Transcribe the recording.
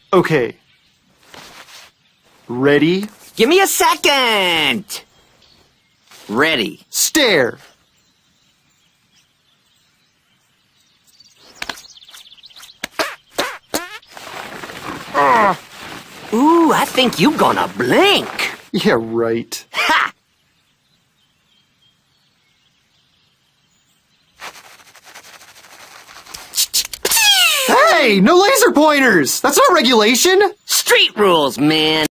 Okay. Ready? Give me a second! Ready. Stare! Ooh, I think you gonna blink. Yeah, right. Ha! Hey, no laser pointers! That's not regulation! Street rules, man.